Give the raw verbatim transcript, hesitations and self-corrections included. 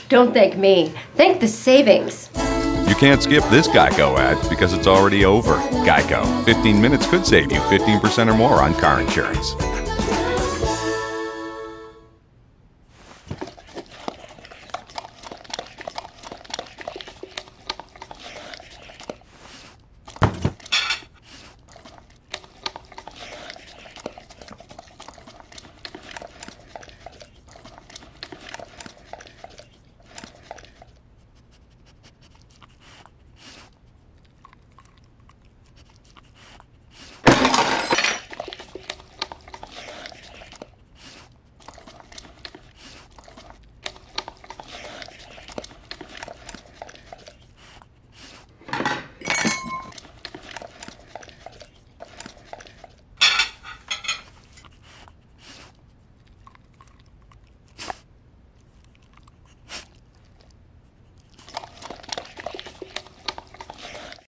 Don't thank me. Thank the savings. You can't skip this Geico ad because it's already over. Geico. fifteen minutes could save you fifteen percent or more on car insurance.